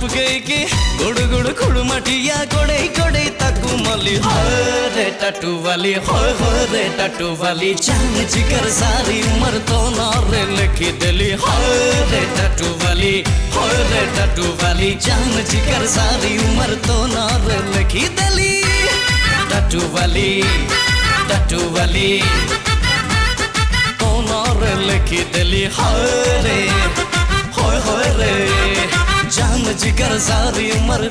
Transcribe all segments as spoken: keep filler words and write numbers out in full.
गई कि गुड़ गुड़ खुड़ मटिया गोड़े गोड़े ताकू मली रे टटू वाली हो हो रे टटू वाली जान जिगर सारी उम्र तो ना रे लिखी दिली हो रे टटू वाली हो रे टटू वाली जान जिगर सारी उम्र तो ना रे लिखी दिली टटू वाली टटू वाली तो ना रे लिखी दिली हो रे हो हो रे जान जिगर सारी उम्र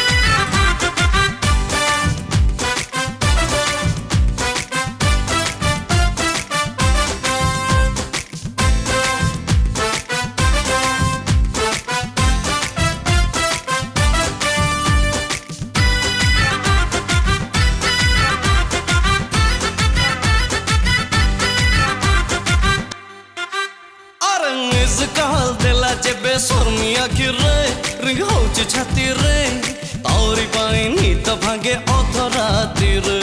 काल देला जेबे शर्मिया की रे रिंग होची छाती रे तौरी पाई नीत भागे अधराती रे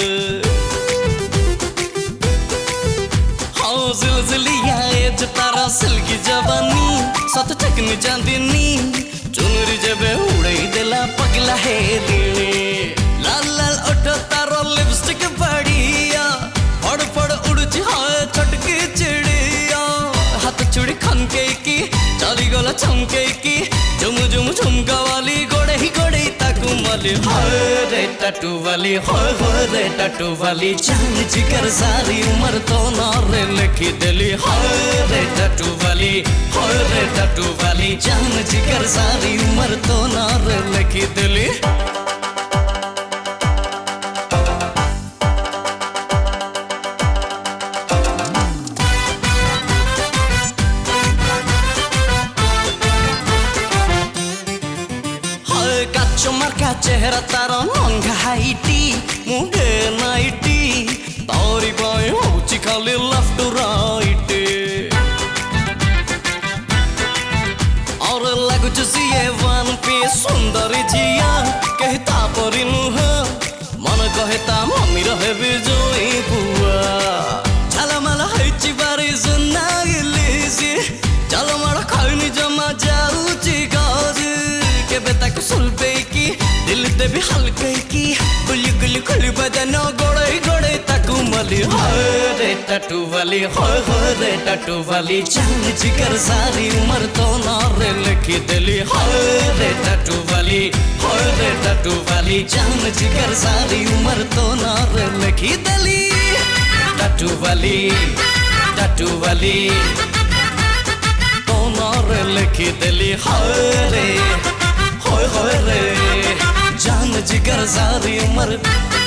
हाँ जिलजिलिया एज तारा सिल्की जवानी सत चकनी चांदनी चुनरी जेबे उड़ाई देला पगला है रे लाल लाल ओठ तारो लिपस्टिक बढ़िया फड़ फड़ उड़ची हाँ छटकी चिड़िया हाथ चूड़ी खनके की चाली गला चमके की झुम झुम झुमका वाली गोड़े ही गोड़े ताकू मली हो रे टटू वाली हो हो रे टटू वाली जान जिगर सारी उम्र तो ना रे लिखी दिली हो रे टटू वाली हो रे टटू वाली जान जिगर सारी उम्र तो ना रे लिखी दिली marca चेहरा तारा नंगा हाइटी मुंगे नाइटी तौरी बाएं होची खाली लेफ्ट राइट और लगु चुसिए वन पे सुंदरी जिया कहता परी नुह मन कहता मम्मी रहे बिजोई बुआ झलमल हैची बारी सुना गिलीसी झलमल खाइनी जमा जाऊची गाज के बेटा को सुलपे की दिल ते भी हल्के की गुली गुली खुली बदन गोड़े गोड़े ताकू मली हो रे टटू वाली हो हो रे टटू वाली जान जिगर सारी उम्र तो ना रे लिखी दिली हो रे टटू वाली हो रे टटू वाली जान जिगर सारी उम्र तो ना रे लिखी दिली टटू वाली टटू वाली तो ना रे लिखी दिली हो रे हो हो रे जान जिगर सारी उम्र